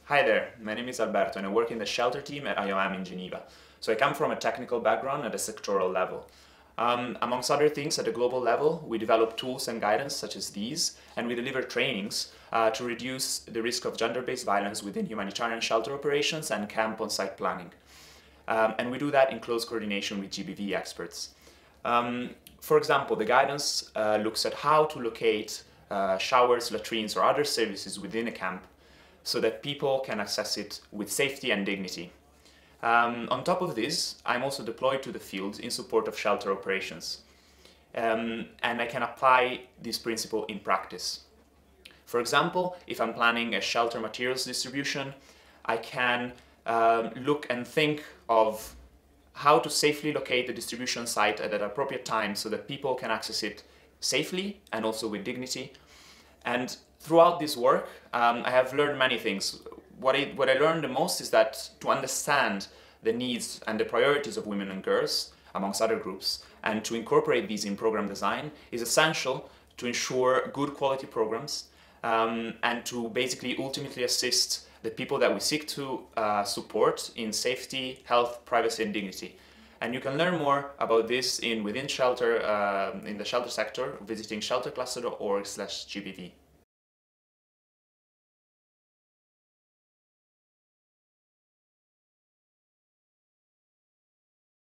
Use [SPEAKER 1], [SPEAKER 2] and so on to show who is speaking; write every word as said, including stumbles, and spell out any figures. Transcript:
[SPEAKER 1] Hi there, my name is Alberto and I work in the shelter team at I O M in Geneva. So I come from a technical background at a sectoral level. Um, amongst other things, at a global level, we develop tools and guidance such as these, and we deliver trainings uh, to reduce the risk of gender-based violence within humanitarian shelter operations and camp on-site planning. Um, and we do that in close coordination with G B V experts. Um, for example, the guidance uh, looks at how to locate uh, showers, latrines, or other services within a camp so that people can access it with safety and dignity. Um, on top of this, I'm also deployed to the field in support of shelter operations. Um, and I can apply this principle in practice. For example, if I'm planning a shelter materials distribution, I can um, look and think of how to safely locate the distribution site at an appropriate time so that people can access it safely and also with dignity. And throughout this work, um, I have learned many things. What I, what I learned the most is that to understand the needs and the priorities of women and girls, amongst other groups, and to incorporate these in program design is essential to ensure good quality programs um, and to basically ultimately assist the people that we seek to uh, support in safety, health, privacy and dignity. And you can learn more about this in within shelter, uh, in the shelter sector, visiting shelter cluster dot org slash G B V.